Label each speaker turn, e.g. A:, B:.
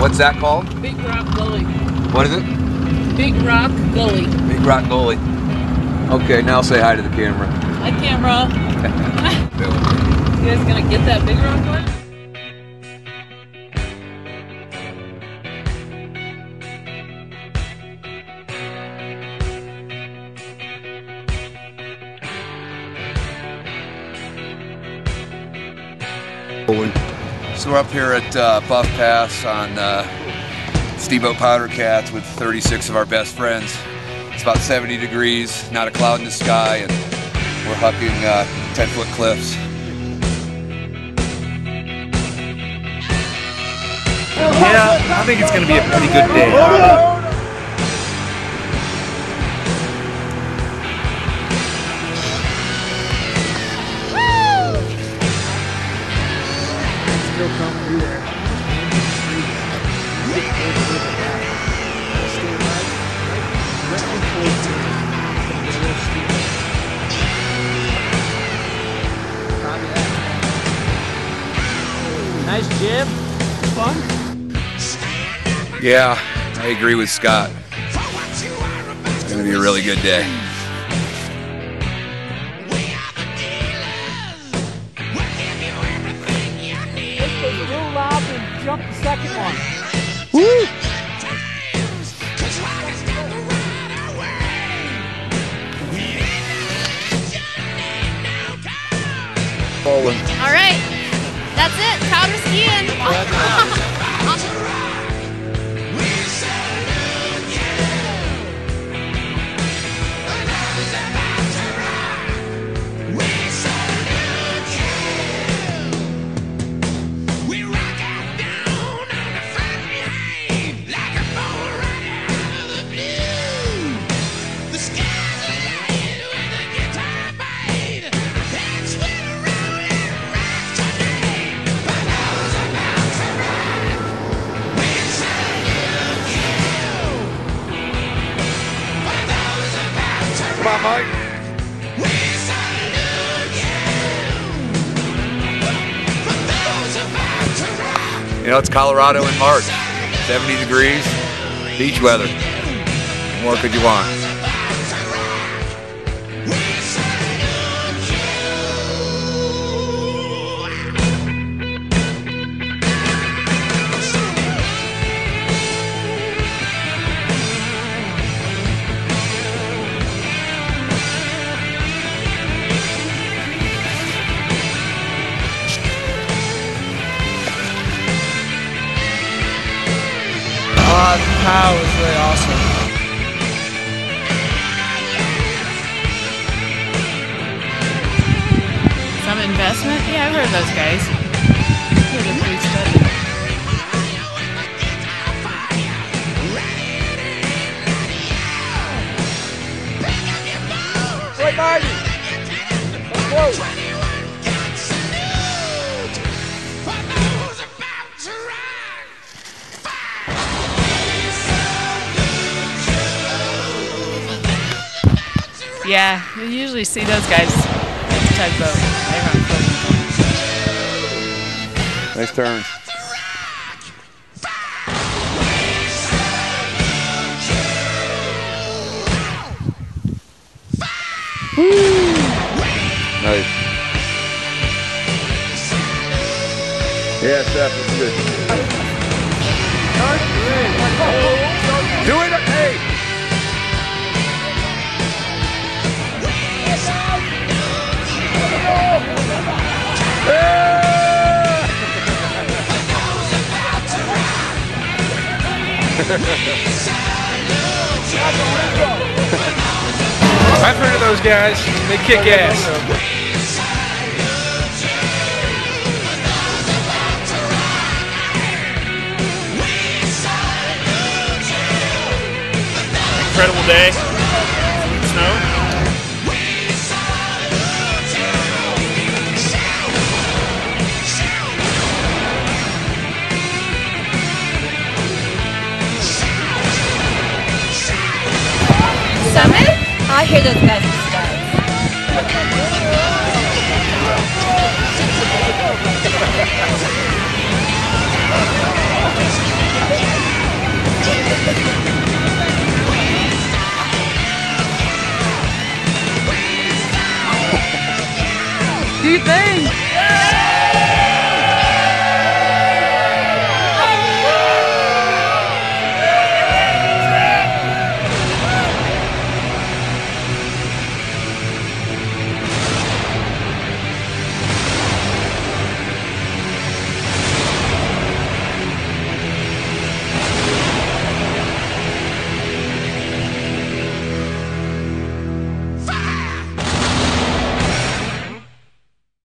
A: What's that called?
B: Big Rock Gully.
A: What is it?
B: Big Rock Gully.
A: Big Rock Gully. Okay, now say hi to the camera.
B: Hi, camera. You guys gonna get that Big Rock one?
A: So we're up here at Buff Pass on Steamboat Powder Guides with 36 of our best friends. It's about 70 degrees, not a cloud in the sky, and we're hucking 10-foot cliffs.
C: Yeah, I think it's going to be a pretty good day.
D: Still come through there. Nice jib. Fun.
A: Yeah, I agree with Scott. It's going to be a really good day.
D: Jump the second one. Woo!
E: All right, that's it. Powder skiing.
A: Come on, Mike. You know, it's Colorado in March. 70 degrees, beach weather. What more could you want?
D: The pow was really awesome.
B: Some investment? Yeah, I've heard those guys. Yeah, they're pretty steady.
D: Right, Marty. Let's go.
B: Yeah, you usually see those guys. It's tugboat. They're on foot.
A: Nice turn. Nice. Yeah, Steph, that's good. Do it, hey!
C: I've heard of those guys. They kick ass. Incredible day. Snow.
E: Summit? I hear those guys are studs.
B: Do your thing.